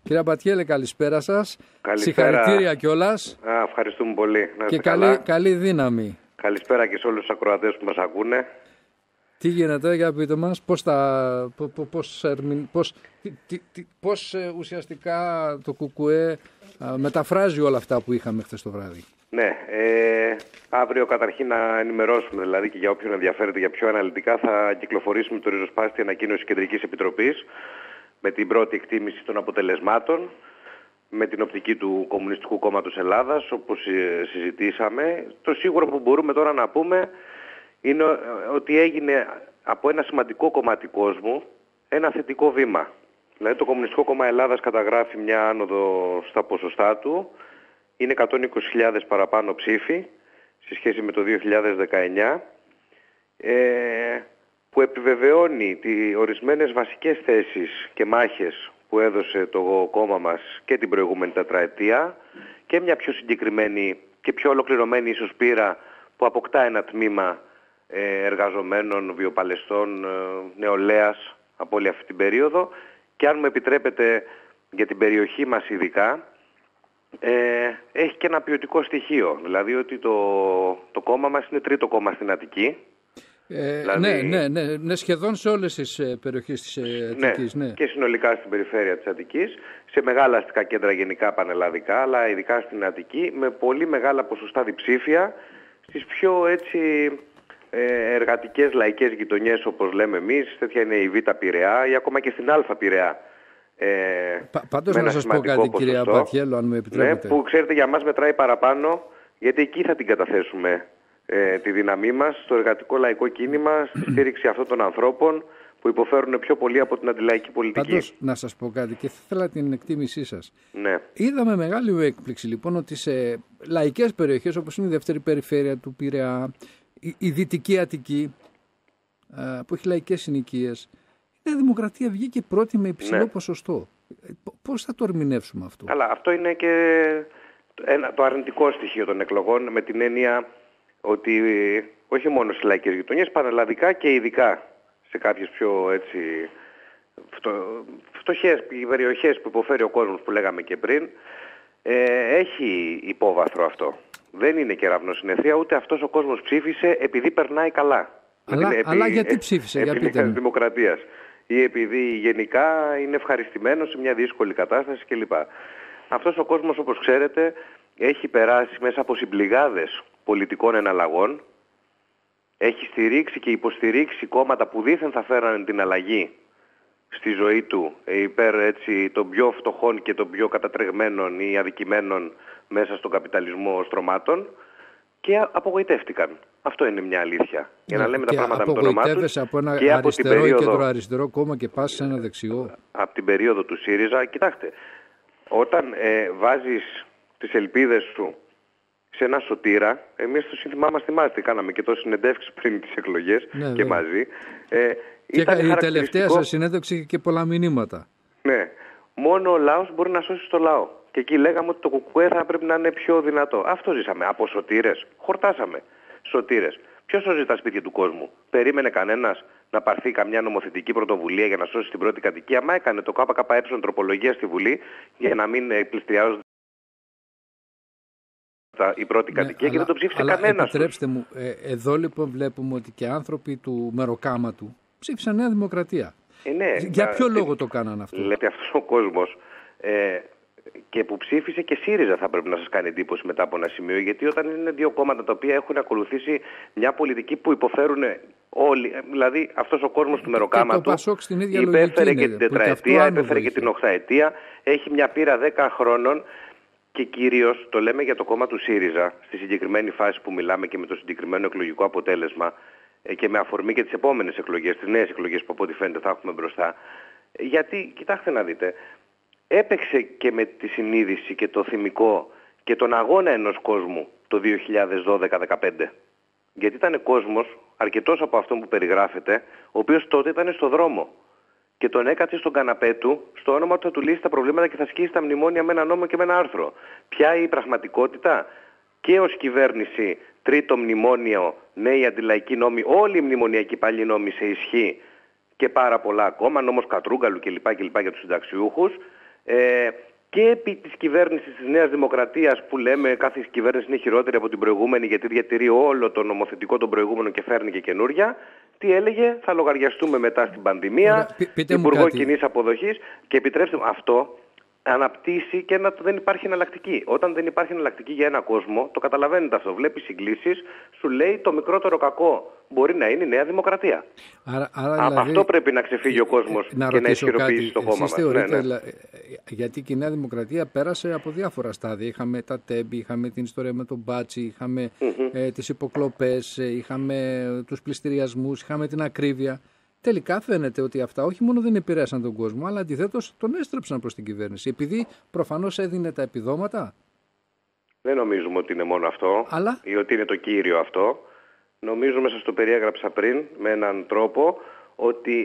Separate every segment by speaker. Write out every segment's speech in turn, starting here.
Speaker 1: Κυρία Μπατιέλε, καλησπέρα σας.
Speaker 2: Καλησπέρα.
Speaker 1: Συγχαρητήρια κιόλας.
Speaker 2: Ευχαριστούμε πολύ.
Speaker 1: Και καλή δύναμη.
Speaker 2: Καλησπέρα και σε όλους τους ακροατές που μας ακούνε.
Speaker 1: Τι γίνεται, για πείτε μας, πώς ουσιαστικά το ΚΚΕ μεταφράζει όλα αυτά που είχαμε χθες το βράδυ.
Speaker 2: Ναι, αύριο καταρχήν να ενημερώσουμε, δηλαδή και για όποιον ενδιαφέρεται για πιο αναλυτικά, θα κυκλοφορήσουμε το ριζοσπάστη ανακοίνωση Κεντρικής Επιτροπής με την πρώτη εκτίμηση των αποτελεσμάτων, με την οπτική του Κομμουνιστικού Κόμματος Ελλάδας, όπως συζητήσαμε. Το σίγουρο που μπορούμε τώρα να πούμε είναι ότι έγινε από ένα σημαντικό κομμάτι κόσμου ένα θετικό βήμα. Δηλαδή το Κομμουνιστικό Κόμμα Ελλάδας καταγράφει μια άνοδο στα ποσοστά του. Είναι 120.000 παραπάνω ψήφοι σε σχέση με το 2019, που επιβεβαιώνει ορισμένες βασικές θέσεις και μάχες που έδωσε το κόμμα μας και την προηγούμενη τετραετία και μια πιο συγκεκριμένη και πιο ολοκληρωμένη ίσως πείρα που αποκτά ένα τμήμα εργαζομένων, βιοπαλαιστών, νεολαίας από όλη αυτή την περίοδο. Και αν μου επιτρέπετε, για την περιοχή μας ειδικά, έχει και ένα ποιοτικό στοιχείο. Δηλαδή ότι το κόμμα μας είναι τρίτο κόμμα στην Αττική.
Speaker 1: Ναι, σχεδόν σε όλες τις περιοχές της Αττικής. Ναι.
Speaker 2: Και συνολικά στην περιφέρεια της Αττικής, σε μεγάλα αστικά κέντρα γενικά πανελλαδικά, αλλά ειδικά στην Αττική, με πολύ μεγάλα ποσοστά διψήφια στις πιο έτσι εργατικές λαϊκές γειτονιές, όπως λέμε εμείς. Τέτοια είναι η Β' Πειραιά ή ακόμα και στην Α' Πειραιά.
Speaker 1: Πάντως να σας πω κάτι, κυρία Μπατιέλο, αν μου επιτρέπετε.
Speaker 2: Ναι, που ξέρετε για μας μετράει παραπάνω, γιατί εκεί θα την καταθέσουμε τη δύναμή μας, στο εργατικό λαϊκό κίνημα, στη στήριξη αυτών των ανθρώπων που υποφέρουν πιο πολύ από την αντιλαϊκή πολιτική.
Speaker 1: Πάντως να σας πω κάτι και θα ήθελα την εκτίμησή σας.
Speaker 2: Ναι.
Speaker 1: Είδαμε μεγάλη έκπληξη λοιπόν ότι σε λαϊκές περιοχές όπως είναι η δεύτερη περιφέρεια του Πειραιά, η Δυτική Αττική, που έχει λαϊκές συνοικίες, η Νέα Δημοκρατία βγήκε πρώτη με υψηλό ποσοστό. Πώς θα το ερμηνεύσουμε αυτό?
Speaker 2: Καλά, αυτό είναι και το αρνητικό στοιχείο των εκλογών, με την έννοια ότι όχι μόνο στις λαϊκές γειτονιές, πανελλαδικά και ειδικά σε κάποιες πιο έτσι φτωχές περιοχές που υποφέρει ο κόσμος που λέγαμε και πριν, έχει υπόβαθρο αυτό. Δεν είναι κεραυνοσυννεφία, ούτε αυτός ο κόσμος ψήφισε επειδή περνάει καλά.
Speaker 1: Αλλά γιατί ψήφισε, για πείτε μου.
Speaker 2: Δημοκρατίας. Ή επειδή γενικά είναι ευχαριστημένος σε μια δύσκολη κατάσταση κλπ. Αυτός ο κόσμος, όπως ξέρετε, έχει περάσει μέσα από συμπληγάδες πολιτικών εναλλαγών, έχει στηρίξει και υποστηρίξει κόμματα που δήθεν θα φέρανε την αλλαγή στη ζωή του υπέρ έτσι, των πιο φτωχών και των πιο κατατρεγμένων ή αδικημένων μέσα στον καπιταλισμό στρωμάτων, και απογοητεύτηκαν. Αυτό είναι μια αλήθεια. Για να λέμε τα πράγματα με το όνομά τους.
Speaker 1: Απογοητεύεσαι από ένα αριστερό ή κεντροαριστερό κόμμα και πας σε ένα δεξιό.
Speaker 2: Από την περίοδο του ΣΥΡΙΖΑ, κοιτάξτε, όταν βάζεις τις ελπίδες σου σε ένα σωτήρα, εμείς το σύνθημά μας θυμάστε, κάναμε και τόσες συνεντεύξεις πριν τις εκλογές και μαζί.
Speaker 1: Και η τελευταία σας συνέντευξη είχε και πολλά μηνύματα.
Speaker 2: Ναι, μόνο ο λαός μπορεί να σώσει το λαό. Και εκεί λέγαμε ότι το ΚΚΕ θα πρέπει να είναι πιο δυνατό. Αυτό ζήσαμε. Από σωτήρες. Χορτάσαμε. Σωτήρες. Ποιος σώζει τα σπίτια του κόσμου? Περίμενε κανένας να πάρθει καμιά νομοθετική πρωτοβουλία για να σώσει την πρώτη κατοικία? Μα έκανε το ΚΚΕ τροπολογία στη Βουλή για να μην πληστηριάζονται η πρώτη κατοικία, και δεν το ψήφισε κανένας.
Speaker 1: Επιτρέψτε μου, εδώ λοιπόν βλέπουμε ότι και άνθρωποι του μεροκάματου ψήφισαν Νέα Δημοκρατία.
Speaker 2: Ναι,
Speaker 1: για ποιο λόγο το κάνανε αυτό?
Speaker 2: Λέτε αυτός ο κόσμος και που ψήφισε και ΣΥΡΙΖΑ θα πρέπει να σας κάνει εντύπωση μετά από ένα σημείο, γιατί όταν είναι δύο κόμματα τα οποία έχουν ακολουθήσει μια πολιτική που υποφέρουν όλοι, δηλαδή αυτός ο κόσμος του μεροκάματου υπέφερε και την τετραετία, υπέφερε και την οχταετία, έχει μια πείρα 10 χρόνων. Και κυρίως το λέμε για το κόμμα του ΣΥΡΙΖΑ, στη συγκεκριμένη φάση που μιλάμε και με το συγκεκριμένο εκλογικό αποτέλεσμα και με αφορμή και τις επόμενες εκλογές, τις νέες εκλογές που από ό,τι φαίνεται θα έχουμε μπροστά. Γιατί, κοιτάξτε να δείτε, έπαιξε και με τη συνείδηση και το θυμικό και τον αγώνα ενός κόσμου το 2012-2015. Γιατί ήταν κόσμος, αρκετός από αυτόν που περιγράφεται, ο οποίος τότε ήταν στο δρόμο. Και τον έκατσε στον καναπέ του στο όνομα ότι θα του λύσει τα προβλήματα και θα σκίσει τα μνημόνια με ένα νόμο και με ένα άρθρο. Ποια η πραγματικότητα? Και ως κυβέρνηση, τρίτο μνημόνιο, νέοι αντιλαϊκοί νόμοι, όλοι οι μνημονιακοί παλιοί νόμοι σε ισχύ και πάρα πολλά ακόμα, νόμος Κατρούγκαλου κλπ. Για τους συνταξιούχους. και επί της κυβέρνησης της Νέας Δημοκρατίας, που λέμε κάθε κυβέρνηση είναι χειρότερη από την προηγούμενη γιατί διατηρεί όλο το νομοθετικό των προηγούμενων και φέρνει και καινούρια. Τι έλεγε, θα λογαριαστούμε μετά στην πανδημία, Υπουργό Κοινής Αποδοχής, και επιτρέψτε μου, αυτό αναπτύσσει και δεν υπάρχει εναλλακτική. Όταν δεν υπάρχει εναλλακτική για ένα κόσμο, το καταλαβαίνετε αυτό. Βλέπει συγκλήσεις, σου λέει το μικρότερο κακό μπορεί να είναι η Νέα Δημοκρατία.
Speaker 1: Άρα
Speaker 2: από
Speaker 1: δηλαδή,
Speaker 2: αυτό πρέπει να ξεφύγει ο κόσμος και να ισχυροποιήσει το κόμμα μας.
Speaker 1: Θεωρείτε, γιατί και η Νέα Δημοκρατία πέρασε από διάφορα στάδια. Είχαμε τα τέμπη, είχαμε την ιστορία με τον Μπάτσι, είχαμε τις υποκλοπές, είχαμε τους πληστηριασμούς, είχαμε την ακρίβεια. Τελικά φαίνεται ότι αυτά όχι μόνο δεν επηρέασαν τον κόσμο, αλλά αντιθέτως τον έστρεψαν προς την κυβέρνηση. Επειδή προφανώς έδινε τα επιδόματα.
Speaker 2: Δεν νομίζουμε ότι είναι μόνο αυτό ή ότι είναι το κύριο αυτό. Νομίζουμε, σας το περιέγραψα πριν, με έναν τρόπο, ότι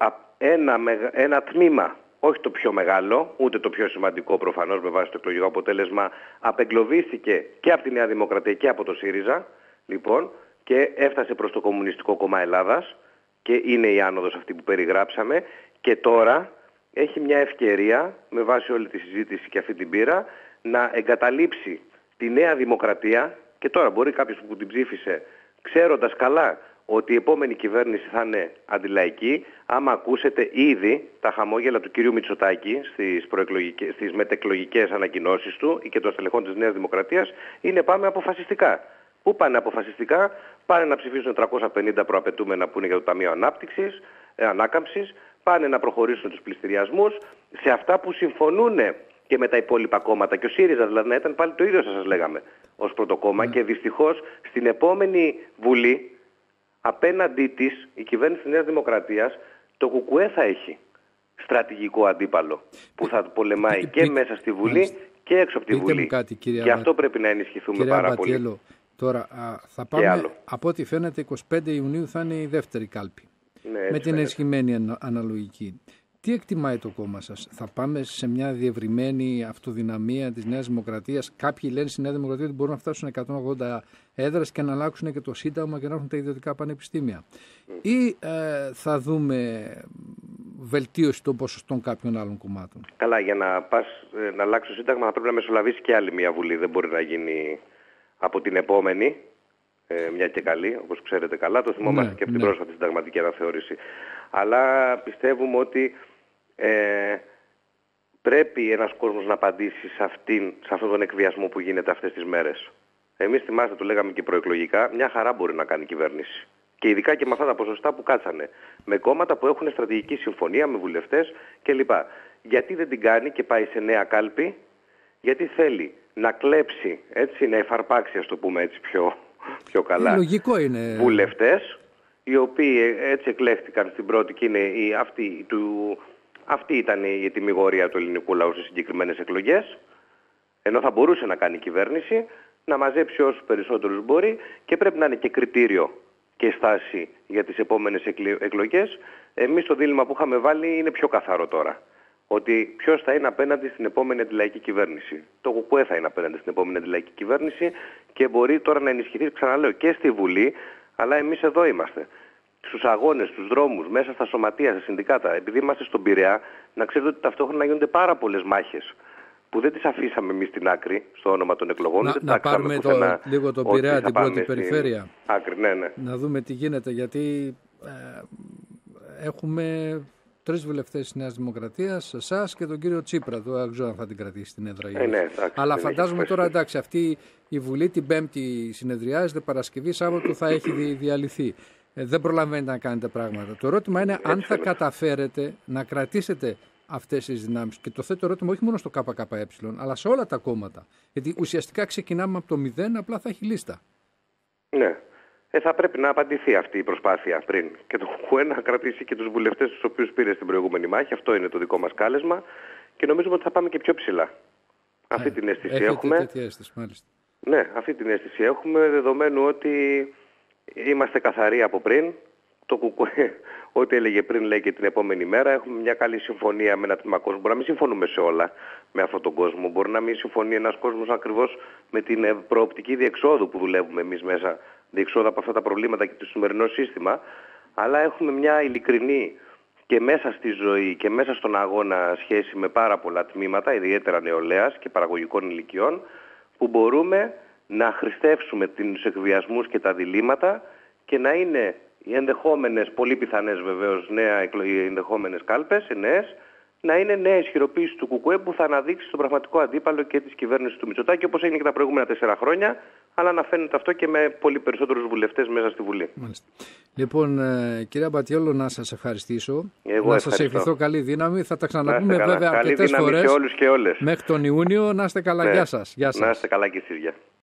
Speaker 2: ένα τμήμα, όχι το πιο μεγάλο, ούτε το πιο σημαντικό προφανώς με βάση το εκλογικό αποτέλεσμα, απεγκλωβίστηκε και από τη Νέα Δημοκρατία και από το ΣΥΡΙΖΑ, λοιπόν, και έφτασε προς το Κομμουνιστικό Κόμμα Ελλάδας. Και είναι η άνοδος αυτή που περιγράψαμε, και τώρα έχει μια ευκαιρία, με βάση όλη τη συζήτηση και αυτή την πείρα, να εγκαταλείψει τη Νέα Δημοκρατία. Και τώρα μπορεί κάποιος που την ψήφισε, ξέροντας καλά ότι η επόμενη κυβέρνηση θα είναι αντιλαϊκή, άμα ακούσετε ήδη τα χαμόγελα του κυρίου Μητσοτάκη στις μετεκλογικές ανακοινώσεις του και των στελεχών της Νέας Δημοκρατίας, είναι πάμε αποφασιστικά. Πού πάνε αποφασιστικά? Πάνε να ψηφίσουν 350 προαπαιτούμενα που είναι για το Ταμείο Ανάκαμψης, πάνε να προχωρήσουν τους πληστηριασμούς, σε αυτά που συμφωνούν και με τα υπόλοιπα κόμματα. Και ο ΣΥΡΙΖΑ δηλαδή να ήταν πάλι το ίδιο, σας λέγαμε, ως πρώτο κόμμα. Και δυστυχώς στην επόμενη Βουλή, απέναντί της, η κυβέρνηση της Νέας Δημοκρατίας, το ΚΚΕ θα έχει στρατηγικό αντίπαλο που θα πολεμάει και μέσα στη Βουλή και έξω από τη Βουλή. Και αυτό πρέπει να ενισχυθούμε πάρα πολύ.
Speaker 1: Τώρα θα πάμε, από ό,τι φαίνεται 25 Ιουνίου θα είναι η δεύτερη κάλπη, με την ενισχυμένη αναλογική. Τι εκτιμάει το κόμμα σας? Θα πάμε σε μια διευρυμένη αυτοδυναμία της Νέας Δημοκρατίας? Κάποιοι λένε στη Νέα Δημοκρατία ότι μπορούν να φτάσουν 180 έδρες και να αλλάξουν και το Σύνταγμα και να έχουν τα ιδιωτικά πανεπιστήμια. Ή θα δούμε βελτίωση των ποσοστών κάποιων άλλων κομμάτων?
Speaker 2: Καλά, για να πας να αλλάξει το Σύνταγμα θα πρέπει να μεσολαβήσει και άλλη μια Βουλή. Δεν μπορεί να γίνει από την επόμενη, μια και καλή, όπως ξέρετε καλά. Το θυμόμαστε και από την πρόσφατη συνταγματική αναθεώρηση. Αλλά πιστεύουμε ότι πρέπει ένας κόσμος να απαντήσει σε αυτόν τον εκβιασμό που γίνεται αυτές τις μέρες. Εμείς, θυμάστε, το λέγαμε και προεκλογικά, μια χαρά μπορεί να κάνει κυβέρνηση. Και ειδικά και με αυτά τα ποσοστά που κάτσανε. Με κόμματα που έχουν στρατηγική συμφωνία, με βουλευτές κλπ. Γιατί δεν την κάνει και πάει σε νέα κάλπη? Γιατί θέλει να κλέψει, έτσι, να εφαρπάξει, ας το πούμε έτσι πιο καλά,
Speaker 1: λογικό είναι,
Speaker 2: βουλευτές, οι οποίοι έτσι εκλέχθηκαν στην πρώτη και είναι αυτή ήταν η ετοιμιγορία του ελληνικού λαού στις συγκεκριμένες εκλογές, ενώ θα μπορούσε να κάνει κυβέρνηση, να μαζέψει όσους περισσότερους μπορεί, και πρέπει να είναι και κριτήριο και στάση για τις επόμενες εκλογές. Εμείς το δίλημμα που είχαμε βάλει είναι πιο καθαρό τώρα. Ότι ποιος θα είναι απέναντι στην επόμενη αντιλαϊκή κυβέρνηση. Το ΚΚΕ θα είναι απέναντι στην επόμενη αντιλαϊκή κυβέρνηση και μπορεί τώρα να ενισχυθεί, ξαναλέω, και στη Βουλή, αλλά εμείς εδώ είμαστε. Στους αγώνες, στους δρόμους, μέσα στα σωματεία, στα συνδικάτα. Επειδή είμαστε στον Πειραιά, να ξέρετε ότι ταυτόχρονα γίνονται πάρα πολλές μάχες που δεν τις αφήσαμε εμείς στην άκρη, στο όνομα των εκλογών.
Speaker 1: Να πάρουμε λίγο τον Πειραιά, την πρώτη περιφέρεια.
Speaker 2: Άκρη, ναι.
Speaker 1: Να δούμε τι γίνεται, γιατί έχουμε 3 βουλευτές της Νέας Δημοκρατίας, εσάς και τον κύριο Τσίπρα. Δεν ξέρω αν θα την κρατήσει την έδρα. Αλλά φαντάζομαι τώρα, εντάξει, αυτή η Βουλή την Πέμπτη συνεδριάζεται, Παρασκευή, Σάββατο θα έχει διαλυθεί. Δεν προλαβαίνετε να κάνετε πράγματα. Το ερώτημα είναι αν θα καταφέρετε να κρατήσετε αυτές τις δυνάμεις. Και το θέτω ερώτημα όχι μόνο στο ΚΚΕ, αλλά σε όλα τα κόμματα. Γιατί ουσιαστικά ξεκινάμε από το 0, απλά θα έχει λίστα.
Speaker 2: Ναι. Θα πρέπει να απαντηθεί αυτή η προσπάθεια πριν. Και το ΚΚΕ να κρατήσει και τους βουλευτές τους οποίους πήρε στην προηγούμενη μάχη. Αυτό είναι το δικό μας κάλεσμα. Και νομίζουμε ότι θα πάμε και πιο ψηλά. Αυτή την αίσθηση έχουμε.
Speaker 1: Τέτοια αίσθηση, μάλιστα.
Speaker 2: Ναι, αυτή την αίσθηση έχουμε, δεδομένου ότι είμαστε καθαροί από πριν. Το ΚΚΕ, ό,τι έλεγε πριν, λέει και την επόμενη μέρα. Έχουμε μια καλή συμφωνία με ένα τμήμα κόσμου. Μπορεί να μην συμφωνούμε σε όλα με αυτόν τον κόσμο. Μπορεί να μην συμφωνεί ένας κόσμος ακριβώς με την προοπτική διεξόδου που δουλεύουμε εμείς μέσα. Διεξόδου από αυτά τα προβλήματα και το σημερινό σύστημα. Αλλά έχουμε μια ειλικρινή και μέσα στη ζωή και μέσα στον αγώνα σχέση με πάρα πολλά τμήματα, ιδιαίτερα νεολαίας και παραγωγικών ηλικιών, που μπορούμε να χρηστεύσουμε τους εκβιασμούς και τα διλήμματα και να είναι οι ενδεχόμενες, πολύ πιθανές βεβαίως, οι ενδεχόμενες κάλπες, νέες, να είναι νέα ισχυροποίηση του ΚΚΕ που θα αναδείξει τον πραγματικό αντίπαλο και της κυβέρνησης του Μητσοτάκη, όπως έγινε και τα προηγούμενα 4 χρόνια, αλλά να φαίνεται αυτό και με πολύ περισσότερους βουλευτές μέσα στη Βουλή.
Speaker 1: Μάλιστα. Λοιπόν, κυρία Μπατιόλο, να σας ευχαριστήσω.
Speaker 2: Εγώ
Speaker 1: να σας ευχηθώ καλή δύναμη. Θα τα ξαναπούμε βέβαια
Speaker 2: καλή
Speaker 1: αρκετές
Speaker 2: δύναμη
Speaker 1: φορές.
Speaker 2: σε όλους και όλες.
Speaker 1: Μέχρι τον Ιούνιο. Να είστε καλά.
Speaker 2: Ναι.
Speaker 1: Γεια σας. Γεια σας.
Speaker 2: Να είστε καλά και εσείς.